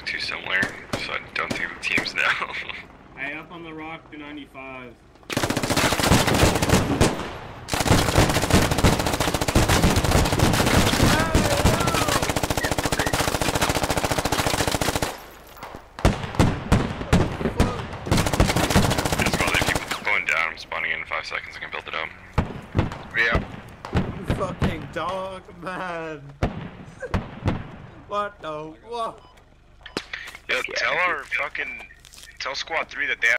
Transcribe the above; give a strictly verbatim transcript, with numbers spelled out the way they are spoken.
look too similar, so I don't think the teams know. Hey, up on the rock, two ninety-five. I'm spawning in in five seconds. I can build it up. Yeah. Fucking dog, man. What the what? Yo, tell our fucking tell squad three that they have